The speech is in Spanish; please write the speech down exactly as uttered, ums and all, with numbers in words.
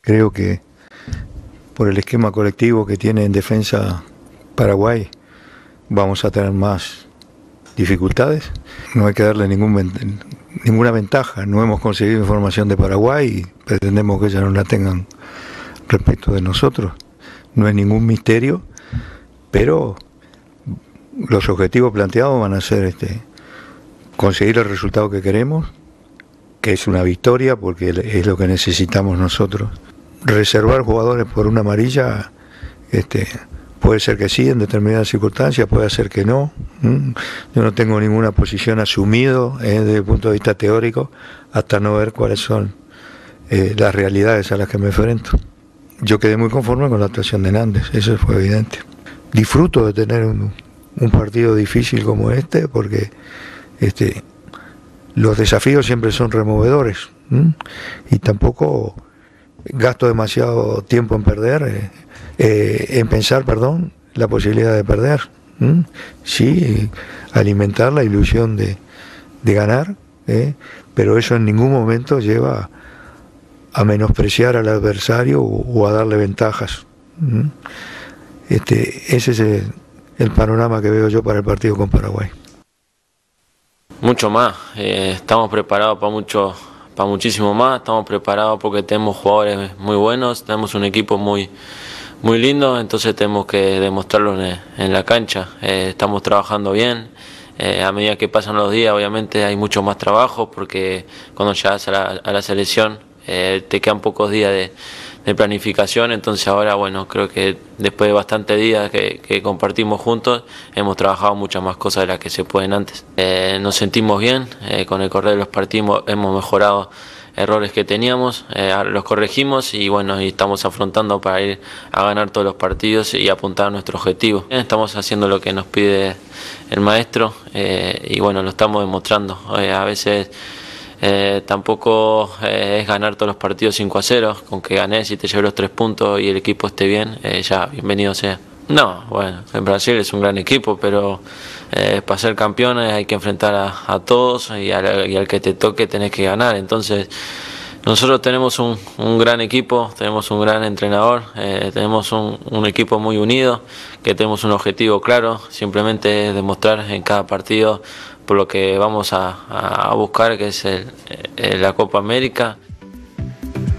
Creo que por el esquema colectivo que tiene en defensa Paraguay vamos a tener más dificultades. No hay que darle ningún, ninguna ventaja. No hemos conseguido información de Paraguay y pretendemos que ellos no la tengan respecto de nosotros. No es ningún misterio, pero los objetivos planteados van a ser este, conseguir el resultado que queremos, que es una victoria porque es lo que necesitamos nosotros. Reservar jugadores por una amarilla, este, puede ser que sí en determinadas circunstancias, puede ser que no. ¿Mm? Yo no tengo ninguna posición asumido eh, desde el punto de vista teórico hasta no ver cuáles son eh, las realidades a las que me enfrento. Yo quedé muy conforme con la actuación de Nández, eso fue evidente. Disfruto de tener un, un partido difícil como este porque este, los desafíos siempre son removedores. ¿Mm? Y tampoco gasto demasiado tiempo en perder, eh, eh, en pensar, perdón, la posibilidad de perder. ¿Mm? Sí, alimentar la ilusión de, de ganar, eh, pero eso en ningún momento lleva a menospreciar al adversario o, o a darle ventajas. ¿Mm? Este, ese es el, el panorama que veo yo para el partido con Paraguay. Mucho más, eh, estamos preparados para mucho, para muchísimo más, estamos preparados porque tenemos jugadores muy buenos, tenemos un equipo muy, muy lindo, entonces tenemos que demostrarlo en, en la cancha. Eh, estamos trabajando bien, eh, a medida que pasan los días obviamente hay mucho más trabajo porque cuando llegas a la, a la selección eh, te quedan pocos días de, de planificación, entonces ahora bueno, creo que después de bastantes días que, que compartimos juntos hemos trabajado muchas más cosas de las que se pueden antes. Eh, nos sentimos bien, eh, con el correr de los partidos hemos mejorado errores que teníamos, eh, los corregimos y bueno, y estamos afrontando para ir a ganar todos los partidos y apuntar a nuestro objetivo. Estamos haciendo lo que nos pide el maestro eh, y bueno, lo estamos demostrando. Eh, a veces eh, tampoco eh, es ganar todos los partidos cinco a cero, con que ganes y te lleves los tres puntos y el equipo esté bien, eh, ya bienvenido sea. No, bueno, en Brasil es un gran equipo, pero eh, para ser campeones hay que enfrentar a, a todos y al, y al que te toque tenés que ganar. Entonces nosotros tenemos un, un gran equipo, tenemos un gran entrenador, eh, tenemos un, un equipo muy unido, que tenemos un objetivo claro, simplemente es demostrar en cada partido por lo que vamos a, a buscar, que es el, el, la Copa América.